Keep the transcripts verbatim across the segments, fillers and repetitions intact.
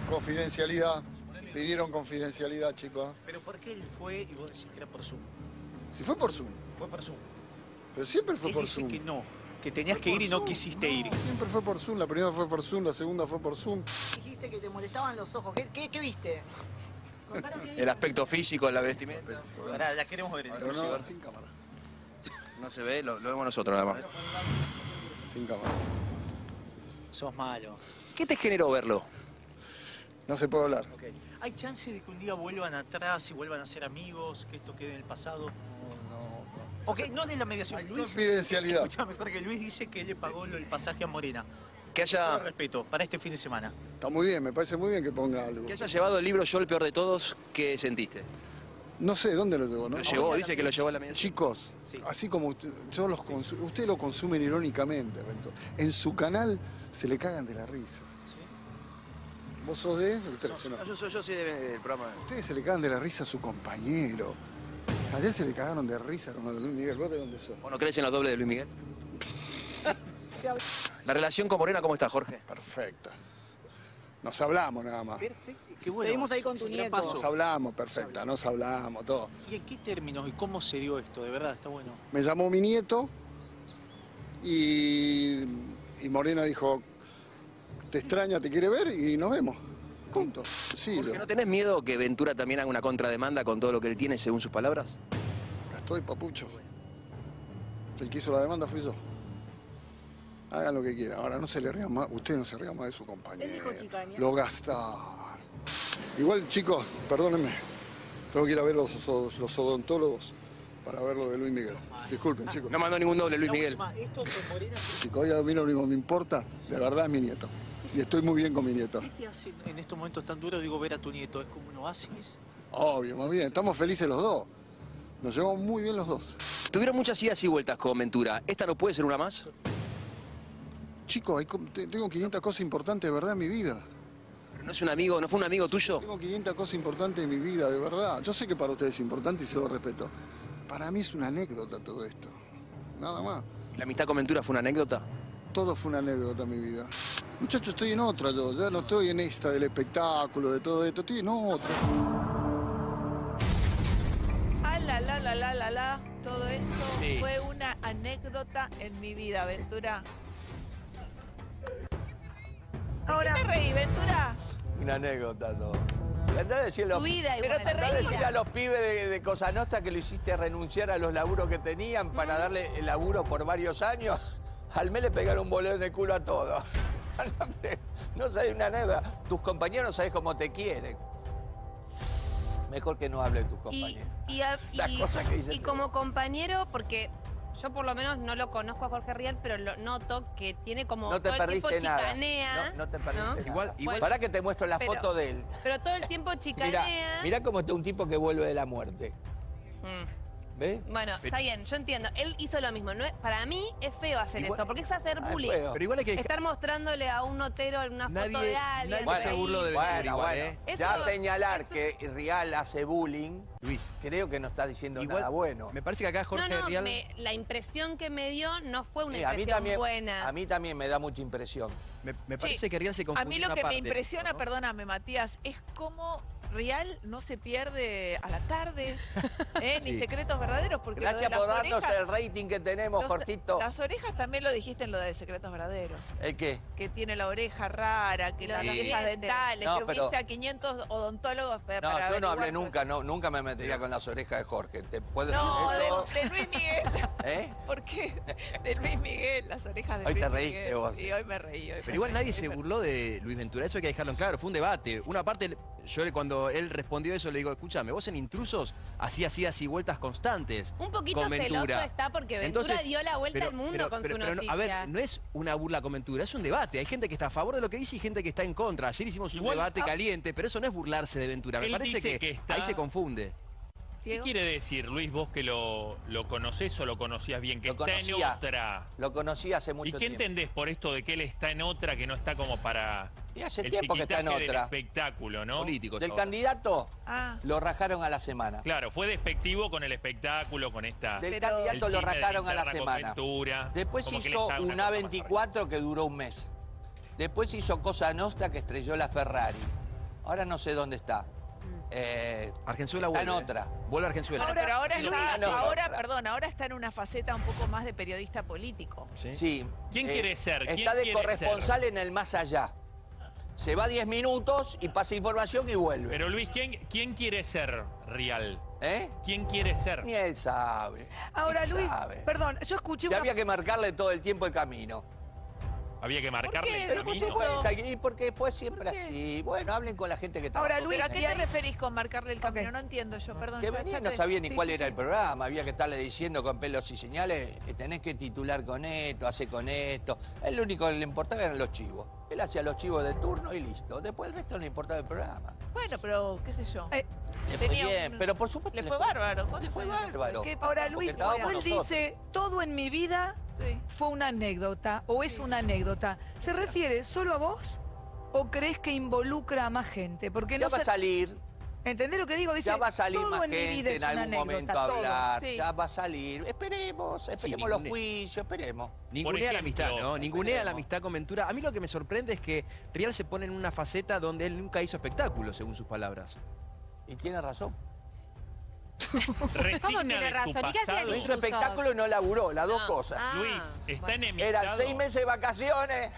Confidencialidad. Pidieron confidencialidad, chicos. ¿Pero por qué él fue y vos decís que era por Zoom? Si fue por Zoom. Fue por Zoom. Pero siempre fue Él por dice Zoom. que no, que tenías Fue que por ir y no Zoom. quisiste No, ir. Siempre fue por Zoom. La primera fue por Zoom, la segunda fue por Zoom. Dijiste que te molestaban los ojos. ¿Qué, qué, qué viste? Contanos qué El viste. aspecto físico, la vestimenta. Ahora ya queremos ver. Pero no, sin cámara. No se ve, lo, lo vemos nosotros nada más. Sin cámara. Sos malo. ¿Qué te generó verlo? No se puede hablar. Okay. ¿Hay chance de que un día vuelvan atrás y vuelvan a ser amigos, que esto quede en el pasado? No, no. Ok, no de la mediación. Hay Luis, confidencialidad. escuchame, Jorge, Luis dice que él le pagó lo- el pasaje a Morena. Que Con haya, respeto, para este fin de semana. Está muy bien, me parece muy bien que ponga algo. que haya llevado el libro Yo el peor de todos, ¿qué sentiste? No sé, ¿dónde lo llevó? ¿No? Lo llevó, dice que lo llevó a la mediación. Chicos, Sí. así como usted, yo los consu- ustedes lo consumen irónicamente, Bento. En su canal se le cagan de la risa. ¿Vos sos de? Ustedes, Yo, no. yo, yo, yo soy de- del programa. Ustedes se le cagan de la risa a su compañero. O sea, ayer se le cagaron de risa con lo de Luis Miguel. ¿Vos de dónde sos? ¿Vos no crees en los dobles de Luis Miguel? La relación con Morena, ¿cómo está, Jorge? Perfecta. Nos hablamos nada más. Perfecto. Qué bueno. Seguimos ahí con tu Es un gran nieto. paso. Nos hablamos, perfecta, nos hablamos, todo. ¿Y en qué términos y cómo se dio esto? De verdad, está bueno. Me llamó mi nieto y, y Morena dijo, te extraña, te quiere ver y nos vemos. Punto. Sí, Jorge, lo- ¿no tenés miedo que Ventura también haga una contrademanda con todo lo que él tiene según sus palabras? acá estoy, papucho. El que hizo la demanda fui yo. Hagan lo que quieran. Ahora no se le rían más, usted no se ría más de su compañero. Él dijo chicaña. Lo gasta. Igual, chicos, perdónenme. Tengo que ir a ver los, los, los odontólogos para ver lo de Luis Miguel. Disculpen, chicos. No mandó ningún doble Luis La Miguel. última, esto con Morena, Chicos, hoy a mí lo único que me importa, de verdad, es mi nieto. Y estoy muy bien con mi nieto. ¿qué te hace en estos momentos tan duros, digo, ver a tu nieto? ¿Es como un oasis? Obvio, más bien. Estamos felices los dos. Nos llevamos muy bien los dos. Tuvieron muchas idas y vueltas con Ventura. ¿Esta no puede ser una más? Chicos, hay co- te- tengo quinientas cosas importantes de verdad en mi vida. ¿Pero no es un amigo, no fue un amigo tuyo? Tengo quinientas cosas importantes en mi vida, de verdad. Yo sé que para ustedes es importante y se lo respeto. Para mí es una anécdota todo esto. Nada más. ¿La amistad con Ventura fue una anécdota? Todo fue una anécdota en mi vida. Muchachos, estoy en otra yo. Ya no estoy en esta del espectáculo, de todo esto. Estoy en otra. Ah, la, la, la, la, la, la. Todo esto Sí. fue una anécdota en mi vida, Ventura. Ahora. ¿Qué te reí, Ventura? Una anécdota todo. Andá a decirle a Tu los- vida Pero igual. te andá a decirle reías. a los pibes de, de Cosa Nostra que lo hiciste renunciar a los laburos que tenían para darle el laburo por varios años. Al mes le pegaron un bolero en el culo a todos. No sabés una anécdota. Tus compañeros no sabés cómo te quieren. Mejor que no hable de tus Y, compañeros. y, a- Las y- cosas que dicen y de como compañero, porque yo por lo menos no lo conozco a Jorge Rial, pero lo noto que tiene como No te todo el tiempo perdiste nada. chicanea. No, no te perdiste ¿no? nada. Igual- igual- Pará que te muestro la Pero- foto de él. Pero todo el tiempo Mira, chicanea. mira cómo está un tipo que vuelve de la muerte. Mm. ¿Ves? Bueno, está bien, yo entiendo. Él hizo lo mismo. No es- para mí es feo hacer Igual- esto, porque es hacer Ah, es bullying. feo. Pero igual hay que... Estar mostrándole a un notero una foto Nadie- de alguien. nadie se ahí. burló de Ventura Bueno, igual, bueno. ¿eh? Eso- Ya señalar eso- que Rial hace bullying, Luis, creo que no está diciendo igual nada bueno. me parece que acá Jorge No, no, Rial... me- la impresión que me dio no fue una Sí, a mí impresión también, buena. a mí también me da mucha impresión. Me, me parece Sí. que Rial se A confundió mí lo una que me parte, impresiona, ¿no? perdóname, Matías, es cómo Rial no se pierde a la tarde, ¿eh? Ni Sí. secretos verdaderos, porque lo de Gracias las por darnos orejas- el rating que tenemos, los- Jorgito. Las orejas también lo dijiste en lo de secretos verdaderos. ¿El qué? Que tiene la oreja rara, que Lo las de los piezas dientes. dentales, No, que pero- fuiste a quinientos odontólogos pa- No, para yo no averiguar hablé todo. nunca, no, nunca me metería con las orejas de Jorge. ¿Te puedo No, eso? de, de Luis Miguel. ¿Eh? ¿Por qué? De Luis Miguel, las orejas de Hoy Luis te reíste Miguel. vos. Sí, hoy me reí. hoy Pero me igual reí. nadie se burló de Luis Ventura, eso hay que dejarlo en claro, fue un debate. Una parte, yo le- cuando él respondió eso le digo, escúchame, vos en Intrusos hacías idas y vueltas constantes Un poquito con celoso Ventura. está porque Ventura Entonces, dio la vuelta pero- al mundo pero- con pero- su pero no- noticia. A ver, no es una burla con Ventura, es un debate. Hay gente que está a favor de lo que dice y gente que está en contra. Ayer hicimos un Igual- debate ah, caliente, pero eso no es burlarse de Ventura. Me él parece dice que, que está- ahí se confunde. ¿Qué Diego. quiere decir, Luis, vos que lo, lo conocés o lo conocías bien? Que Lo está en conocía. otra. Lo conocí hace ¿Y mucho qué tiempo. entendés por esto de que él está en otra, que no está como para Y hace el tiempo que está en chiquitaje del otra. espectáculo, ¿no? Políticos Del ahora. candidato Ah, lo rajaron a la semana. Claro, fue despectivo con el espectáculo, con esta... Del Pero- candidato el lo chisme de rajaron a la interna con semana. Ventura, Después como que él hizo está una un cosa A más veinticuatro que duró un mes. Después hizo Cosa Nostra que estrelló la Ferrari. Ahora no sé dónde está. Eh, Argenzuela está vuelve. en otra. Vuelve a Argenzuela. Bueno, pero ahora Luis, está, no, ahora, otra. perdón, ahora está en una faceta un poco más de periodista político. ¿Sí? Sí. ¿Quién quiere ser? ¿Quién Está de quiere corresponsal en el más allá. Se va diez minutos y pasa información y vuelve. Pero Luis, ¿quién, quién quiere ser real? ¿Eh? ¿Quién quiere ser? Ni él sabe. Ahora, Ni Luis, sabe. perdón, yo escuché Que una... había que marcarle todo el tiempo el camino. Había que marcarle qué? el Pero Por camino. supuesto, y porque fue siempre ¿Por qué? así. Bueno, hablen con la gente que Ahora, trabajó Luis, ¿Pero a con qué él. y te ahí- referís con marcarle el camino? Ok. No entiendo yo, perdón. Que ya- venía ya y no te- sabía ni sí, cuál sí, era sí. el programa, había que estarle diciendo con pelos y señales, eh, tenés que titular con esto, hace con esto. A él lo único que le importaba eran los chivos. Él hacía los chivos de turno y listo. Después el resto no le importaba el programa. Bueno, pero qué sé yo. Eh, Le fue Tenía bien, un- pero por supuesto... Le fue bárbaro. Le ¿Cuántos fue años? bárbaro. ¿Qué- Ahora, Porque Luis, estábamos él nosotros. dice, todo en mi vida Sí. fue una anécdota o es una anécdota. ¿Se refiere solo a vos o crees que involucra a más gente? Porque Ya no va a se- salir, ¿Entendés lo que digo? Dice, ya va a salir todo más en mi vida gente es en una algún anécdota, momento a todo. hablar. Sí. Ya va a salir. Esperemos, esperemos los ningune- juicios, esperemos. Ningunea la amistad, ejemplo, ¿no? Ningunea la esperemos. amistad con Ventura. A mí lo que me sorprende es que Rial se pone en una faceta donde él nunca hizo espectáculo, según sus palabras. Y tiene razón. Resigna ¿Cómo tiene de su razón? ¿Y qué hacían pasado. No hizo Intrusos. espectáculo y no laburó, las dos Ah, cosas. ah, Luis, está bueno. enemistado. Eran seis meses de vacaciones.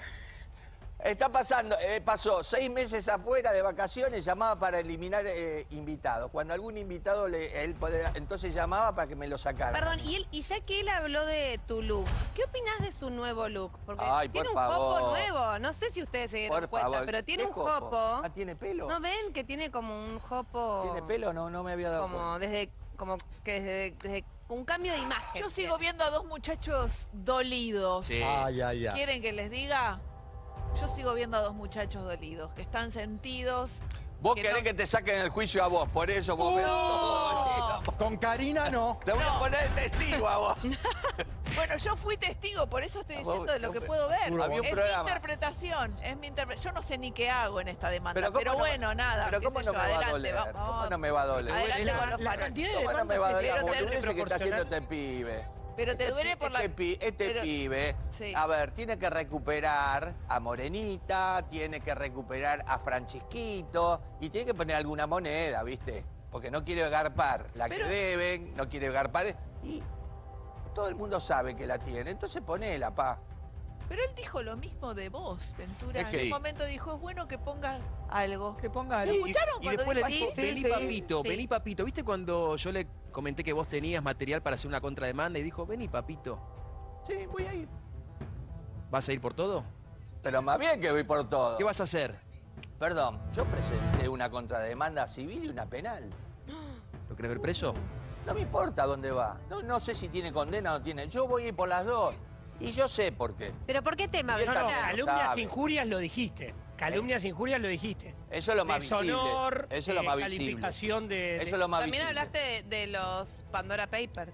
Está pasando, eh, pasó seis meses afuera de vacaciones, llamaba para eliminar eh, invitados. Cuando algún invitado le, él podía- entonces llamaba para que me lo sacara. Perdón, y, él, y ya que él habló de tu look, ¿qué opinás de su nuevo look? Porque Ay, tiene por un jopo favor. nuevo. No sé si ustedes se dieron Por cuenta, favor. pero tiene ¿Qué un jopo? jopo. Ah, ¿tiene pelo? ¿No ven que tiene como un jopo? ¿Tiene pelo? No, no me había dado Como cuenta. desde, como que desde, desde un cambio de imagen. Yo sigo viendo a dos muchachos dolidos. Sí. Ay, ay, ay. ¿Quieren que les diga? Yo sigo viendo a dos muchachos dolidos, que están sentidos. Vos que querés no- que te saquen el juicio a vos, por eso vos ves todo. Con Karina no. Te voy a poner de testigo a vos. Bueno, yo fui testigo, por eso estoy Ah, vos- diciendo de lo que no, puedo ver. Había un Es mi programa. interpretación, es mi interpre- Yo no sé ni qué hago en esta demanda, Pero pero, ¿cómo no- bueno, nada. Pero qué ¿cómo sé no yo, me va a adelante, doler? vamos, ¿Cómo vamos. no me va a doler? Adelante La- con los la faroles. cantidad de ¿Cómo no demandas me va a que doler la pero te- boludez que está haciendo proporcional- este pibe? Pero te Este duele pi- por la... Este, pi- este pero- pibe, Sí. a ver, tiene que recuperar a Morenita, tiene que recuperar a Francisquito y tiene que poner alguna moneda, ¿viste? Porque no quiere garpar la Pero- que deben, no quiere garpar y todo el mundo sabe que la tiene, entonces ponela, pa. Pero él dijo lo mismo de vos, Ventura. ¿Es En qué? un momento dijo, es bueno que pongas algo. Que ponga ¿Lo algo. Y- escucharon y, cuando después le dijo dijo, así? vení Sí, sí, papito, sí. vení papito. ¿Viste cuando yo le comenté que vos tenías material para hacer una contrademanda y dijo, vení papito? Sí, voy a ir. ¿Vas a ir por todo? Pero más bien que voy por todo. ¿Qué vas a hacer? Perdón, yo presenté una contrademanda civil y una penal. ¿Lo querés ver preso? No me importa dónde va. No, no sé si tiene condena o no tiene. Yo voy a ir por las dos. Y yo sé por qué. ¿Pero por qué tema, Y él No, no, también. Ventura? calumnias, sabe. injurias lo dijiste. Calumnias, injurias lo dijiste. Eso es lo más Deshonor, visible. Eso es lo eh, más visible. calificación de... de- Eso es lo más También visible. hablaste de, de los Pandora Papers.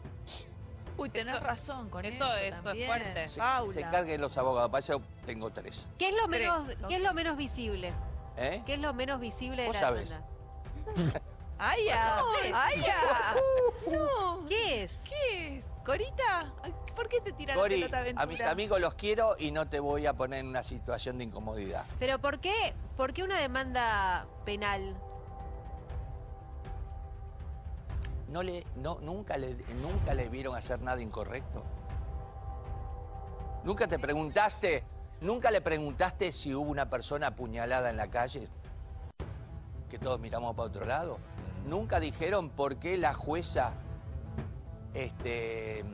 Uy, tenés Eso- razón con eso- eso, eso es también. fuerte. Se, Paula. se carguen los abogados. Para eso tengo tres. ¿Qué es lo Tres, menos, ok. ¿qué es lo menos visible? ¿Eh? ¿Qué es lo menos visible de Vos la sabés. demanda? ¡Ay, ya! ¡Ay, ya! No. ¿Qué es? ¿Qué? ¿Corita? Ay, ¿por qué te tiran la Cori, pelota, a Ventura? mis amigos los quiero y no te voy a poner en una situación de incomodidad. ¿Pero por qué? ¿Por qué una demanda penal? ¿No le, no, nunca, le, ¿Nunca le vieron hacer nada incorrecto? ¿Nunca te preguntaste, nunca le preguntaste si hubo una persona apuñalada en la calle? Que todos miramos para otro lado. ¿Nunca dijeron por qué la jueza, este...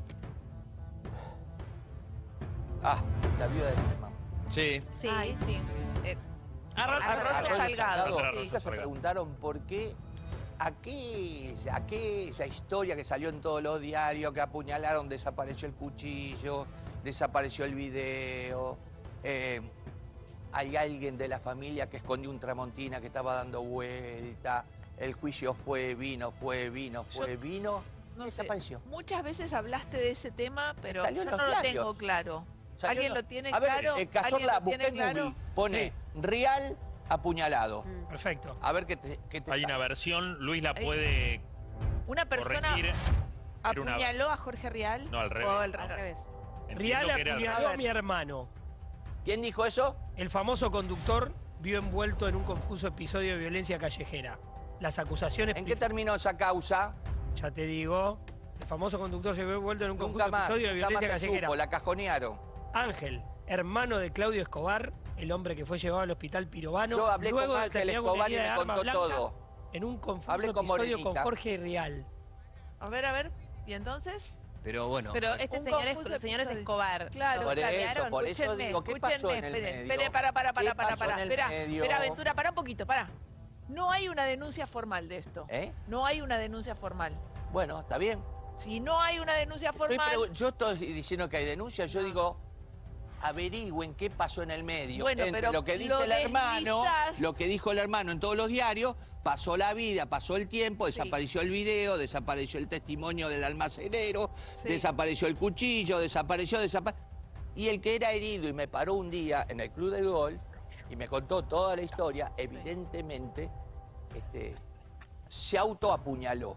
Ah, la viuda de mi mamá. Sí. Sí. Ay, sí. Eh, Arroyo- Arroyo Arroyo Salgado. Salgado. sí. Nunca se preguntaron por qué aquella, aquella historia que salió en todos los diarios, que apuñalaron, desapareció el cuchillo, desapareció el video. eh, hay alguien de la familia que escondió un Tramontina que estaba dando vuelta. El juicio fue, vino, fue, vino, fue, Yo- vino. No sé, desapareció. muchas veces hablaste de ese tema, pero Salió yo en no los lo diarios. tengo claro. Salió ¿Alguien en lo los- tiene A ver, claro? eh, ¿Alguien Cazorla, lo tiene busqué en claro? Google, pone Rial apuñalado. Mm. Perfecto. A ver qué te, qué te Hay una sale. versión, Luis la Ahí. puede Una persona corregir. Era una- apuñaló a Jorge Rial. No, al revés. O al Al revés. revés. Entiendo Rial que era al apuñaló A a ver. mi hermano. ¿Quién dijo eso? El famoso conductor vio envuelto en un confuso episodio de violencia callejera. Las acusaciones... ¿En qué terminó esa causa? Ya te digo, el famoso conductor se vio envuelto en un Nunca confuso más, episodio de nunca violencia más se callejera. supo, la cajonearon. Ángel, hermano de Claudio Escobar, el hombre que fue llevado al hospital Pirobano, Yo hablé luego con de Ángel terminar con Escobar y herida me de arma contó blanca, todo. en un confuso Hablé con episodio con Morenita. Jorge Rial. A ver, a ver. ¿Y entonces? Pero bueno. Pero este Un señor es, confuso señor es episodio. Escobar. Claro, Por eso, cambiaron. por eso Escúchenme, digo, ¿qué escúchenme, pasó en el espere, medio? espere, para, para, para, ¿Qué para, pasó para. en el Espera, medio? espera, Aventura, para un poquito, para. No hay una denuncia formal de esto. ¿Eh? No hay una denuncia formal. Bueno, está bien. Si no hay una denuncia Estoy formal... pregu- yo estoy diciendo que hay denuncias, yo digo, averigüen qué pasó en el medio. Bueno, Entre pero lo que dice lo el hermano, deslizás. lo que dijo el hermano en todos los diarios, pasó la vida, pasó el tiempo, Sí. desapareció el video, desapareció el testimonio del almacenero, Sí. desapareció el cuchillo, desapareció, desapareció. Y el que era herido y me paró un día en el club de golf y me contó toda la historia, evidentemente este, se autoapuñaló.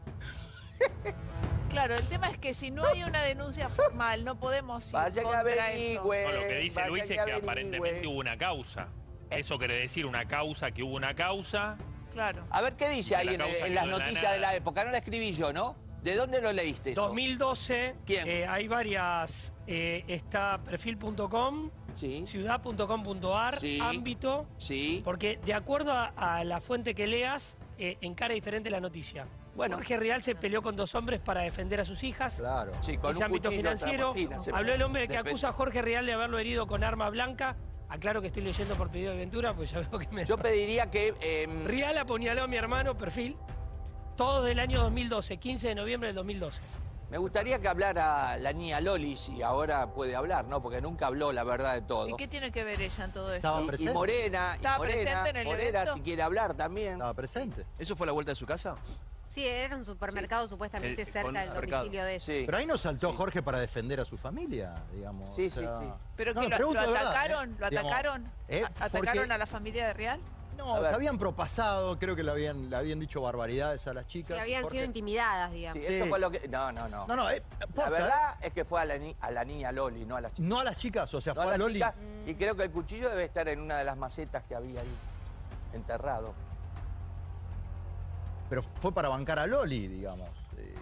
Claro, el tema es que si no hay una denuncia formal, no podemos ir Vaya que contra eso. averigüe. No, lo que dice vaya Luis es que averigüe. aparentemente hubo una causa. Eso quiere decir una causa, que hubo una causa. Claro. A ver, ¿qué dice ahí La en, causa en que las no da noticias nada. de la época? No la escribí yo, ¿no? ¿De dónde lo leíste eso? dos mil doce, ¿Quién? eh, hay varias, eh, está perfil punto com, Sí, ciudad punto com punto ar, Sí. ámbito, sí. porque de acuerdo a, a la fuente que leas, eh, encara diferente la noticia. Bueno. Jorge Rial se peleó con dos hombres para defender a sus hijas. Claro. Sí, con Ese un ámbito cuchillo financiero, tramontina, se- habló el hombre que Defe- acusa a Jorge Rial de haberlo herido con arma blanca. Aclaro que estoy leyendo por pedido de Ventura, pues ya veo que me... Yo pediría que... em, Rial apuñaló a mi hermano, perfil, todo del año dos mil doce, quince de noviembre del dos mil doce. me gustaría que hablara la niña Loli, si ahora puede hablar, ¿no? Porque nunca habló la verdad de todo. ¿Y qué tiene que ver ella en todo esto? Estaba Y- y, presente. Morena, y ¿Estaba Morena, presente en el Morena, evento? si quiere hablar también. Estaba presente. ¿Eso fue la vuelta de su casa? Sí, era un supermercado supuestamente Eh, cerca con del mercado. domicilio de ella. Sí. Pero ahí no saltó Jorge para defender a su familia, digamos. Sí, o sea- sí, sí. ¿Pero No, que no, lo, pregunto lo de verdad, atacaron? ¿eh? ¿Lo Digamos, atacaron? ¿eh? ¿A- ¿Atacaron Porque- a la familia de Real? No, A ver. se habían propasado, creo que le habían, le habían dicho barbaridades a las chicas. Sí, habían Jorge- sido intimidadas, digamos. Sí, Sí. eso fue lo que... No, no, no. No, no, eh, La posta, verdad es que fue a la, ni- a la niña Loli, no a las ¿eh? chicas. No a las chicas, o sea, No fue a a las Loli. chicas, y creo que el cuchillo debe estar en una de las macetas que había ahí, enterrado. Pero fue para bancar a Loli, digamos. eh.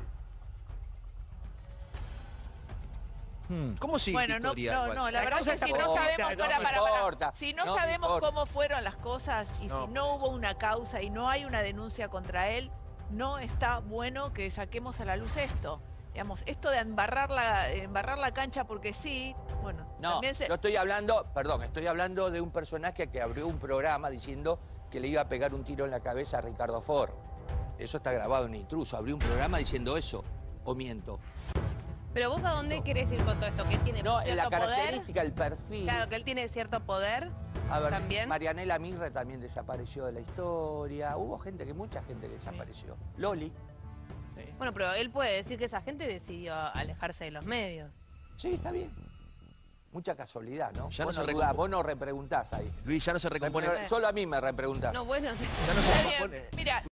Hmm. ¿Cómo sigue Bueno, esta no, historia? no, igual? no, la La verdad causa es que si está no corta, sabemos, no para, me para, para. importa, si no, no me sabemos importa. cómo fueron las cosas y No, si no hubo una causa y no hay una denuncia contra él, no está bueno que saquemos a la luz esto. Digamos, esto de embarrar la, embarrar la cancha porque sí, bueno, No, también se... yo estoy hablando, perdón, estoy hablando de un personaje que abrió un programa diciendo que le iba a pegar un tiro en la cabeza a Ricardo Ford. Eso está grabado en Intruso. Abrió un programa diciendo eso, o miento. Pero vos, ¿a dónde querés ir con todo esto? ¿Que él tiene No, en cierto la poder? característica, el perfil. Claro, que él tiene cierto poder. A ver, también. Marianela Mirre también desapareció de la historia. Hubo gente que, mucha gente que desapareció. Loli, Bueno, pero él puede decir que esa gente decidió alejarse de los medios. sí, está bien. Mucha casualidad, ¿no? Ya vos, no no se dudás, recompo- vos no repreguntás ahí. Luis, ya no se recompone. Solo a mí me repreguntás. No, bueno, Ya no se Está recompone. bien. Mira,